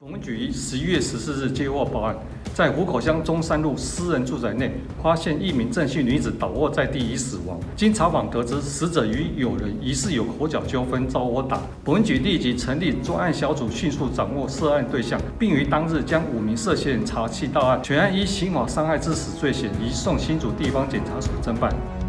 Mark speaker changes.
Speaker 1: 我们局于11月14日接获报案，在湖口乡中山路私人住宅内发现一名郑姓女子倒卧在地已死亡。经查访得知，死者与友人疑似有口角纠纷遭殴打。本局立即成立专案小组，迅速掌握涉案对象，并于当日将5名涉嫌人查缉到案，全案依刑法伤害致死罪嫌移送新竹地方检察署侦办。